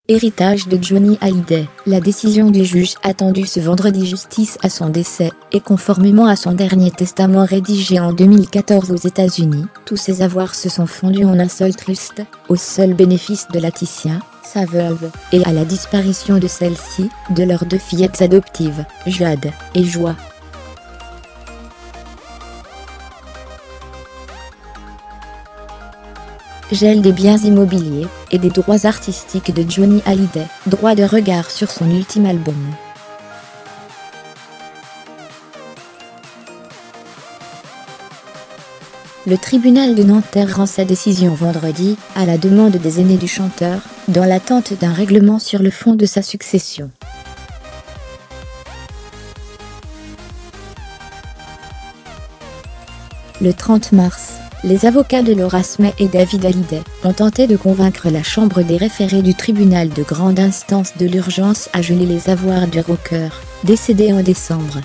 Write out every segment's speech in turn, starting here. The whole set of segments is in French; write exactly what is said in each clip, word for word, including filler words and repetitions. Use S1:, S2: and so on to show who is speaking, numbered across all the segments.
S1: héritage de Johnny Hallyday. La décision du juge attendue ce vendredi justice à son décès, et conformément à son dernier testament rédigé en deux mille quatorze aux États-Unis, tous ses avoirs se sont fondus en un seul trust, au seul bénéfice de Laetitia, sa veuve, et à la disparition de celle-ci, de leurs deux fillettes adoptives, Jade et Joie. Gel des biens immobiliers, et des droits artistiques de Johnny Hallyday, droit de regard sur son ultime album. Le tribunal de Nanterre rend sa décision vendredi, à la demande des aînés du chanteur, dans l'attente d'un règlement sur le fond de sa succession. Le trente mars, les avocats de Laura Smay et David Hallyday ont tenté de convaincre la chambre des référés du tribunal de grande instance de l'urgence à geler les avoirs du rocker, décédé en décembre.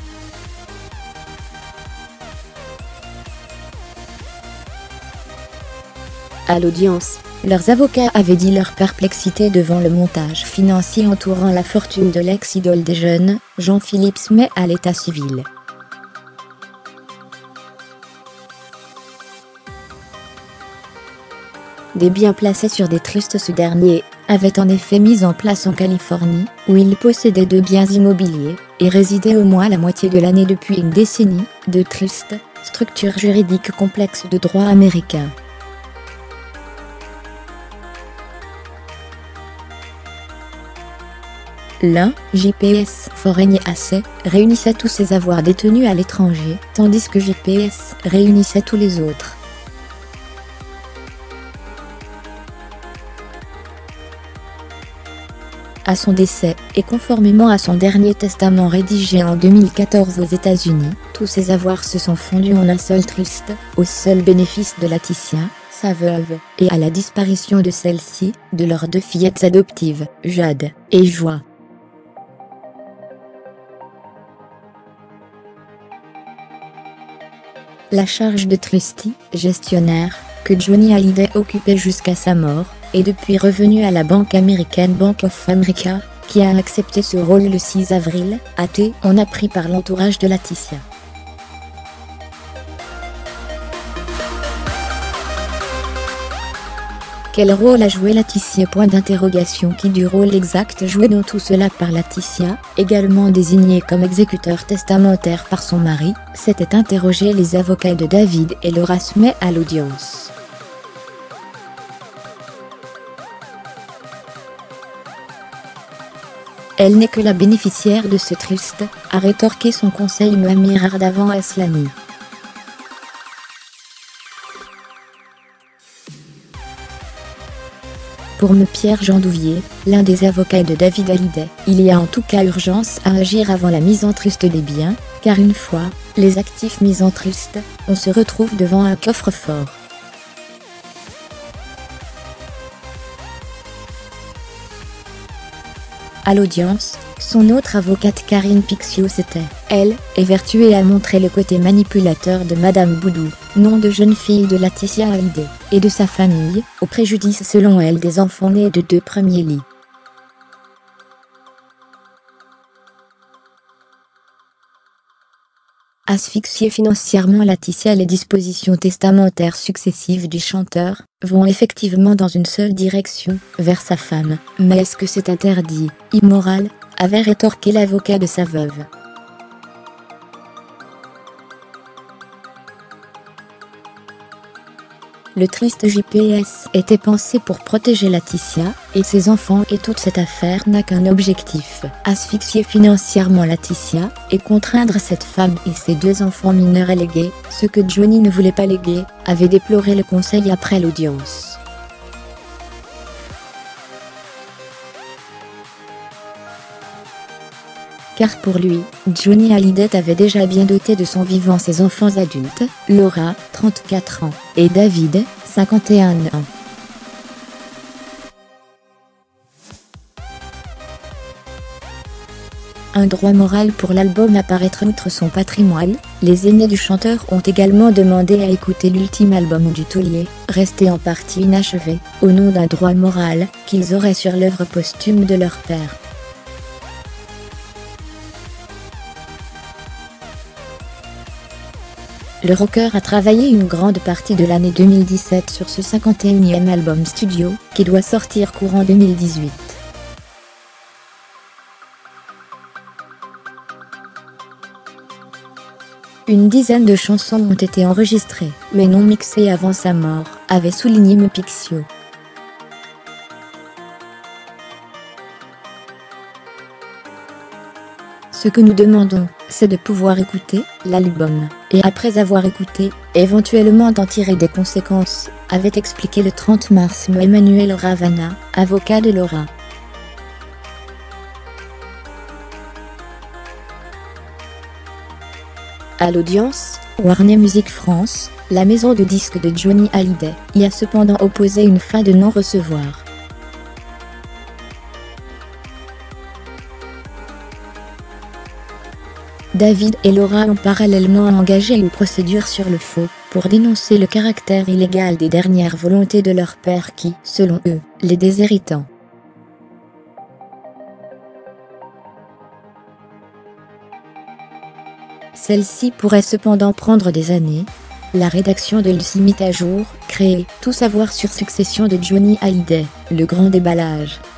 S1: À l'audience, leurs avocats avaient dit leur perplexité devant le montage financier entourant la fortune de l'ex-idole des jeunes, Jean-Philippe Smay à l'état civil. Des biens placés sur des trusts, ce dernier avait en effet mis en place en Californie, où il possédait deux biens immobiliers, et résidait au moins la moitié de l'année depuis une décennie, de trusts, structure juridique complexe de droit américain. L'un, J P S Foreign Assets, réunissait tous ses avoirs détenus à l'étranger, tandis que J P S réunissait tous les autres. À son décès, et conformément à son dernier testament rédigé en deux mille quatorze aux États-Unis, tous ses avoirs se sont fondus en un seul trust, au seul bénéfice de Laetitia, sa veuve, et à la disparition de celle-ci, de leurs deux fillettes adoptives, Jade et Joie. La charge de trustee, gestionnaire, que Johnny Hallyday occupait jusqu'à sa mort, est depuis revenue à la banque américaine Bank of America, qui a accepté ce rôle le six avril, a-t on appris par l'entourage de Laetitia. Quel rôle a joué Laetitia? Point d'interrogation. Qui du rôle exact joué dans tout cela par Laetitia, également désignée comme exécuteur testamentaire par son mari, s'étaient interrogés les avocats de David et Laura Smay à l'audience. Elle n'est que la bénéficiaire de ce trust, a rétorqué son conseil Moamir Ardavan Aslani. Pour me Pierre Jean Douvier, l'un des avocats de David Hallyday, il y a en tout cas urgence à agir avant la mise en trust des biens, car une fois les actifs mis en trust, on se retrouve devant un coffre-fort. À l'audience, son autre avocate Karine Pixiot s'était, elle, évertuée à montrer le côté manipulateur de Madame Boudou, nom de jeune fille de Laetitia Hallyday, et de sa famille, au préjudice selon elle des enfants nés de deux premiers lits. Asphyxier financièrement Laetitia, les dispositions testamentaires successives du chanteur vont effectivement dans une seule direction, vers sa femme. Mais est-ce que c'est interdit, immoral, avait rétorqué l'avocat de sa veuve. Le triste J P S était pensé pour protéger Laetitia et ses enfants, et toute cette affaire n'a qu'un objectif, asphyxier financièrement Laetitia et contraindre cette femme et ses deux enfants mineurs à léguer ce que Johnny ne voulait pas léguer, avait déploré le conseil après l'audience. Car pour lui, Johnny Hallyday avait déjà bien doté de son vivant ses enfants adultes, Laura, trente-quatre ans, et David, cinquante et un ans. un droit moral pour l'album à paraître. Outre son patrimoine, les aînés du chanteur ont également demandé à écouter l'ultime album du taulier, resté en partie inachevé, au nom d'un droit moral qu'ils auraient sur l'œuvre posthume de leur père. Le rocker a travaillé une grande partie de l'année deux mille dix-sept sur ce cinquante et unième album studio, qui doit sortir courant deux mille dix-huit. Une dizaine de chansons ont été enregistrées, mais non mixées avant sa mort, avait souligné Mepixio. Ce que nous demandons, c'est de pouvoir écouter l'album, et après avoir écouté, éventuellement d'en tirer des conséquences, avait expliqué le trente mars Emmanuel Ravana, avocat de Laura. À l'audience, Warner Music France, la maison de disques de Johnny Hallyday, y a cependant opposé une fin de non-recevoir. David et Laura ont parallèlement engagé une procédure sur le faux, pour dénoncer le caractère illégal des dernières volontés de leur père qui, selon eux, les déshéritant. Celle-ci pourrait cependant prendre des années. La rédaction de L C mit à jour, créée, tout savoir sur succession de Johnny Hallyday, le grand déballage.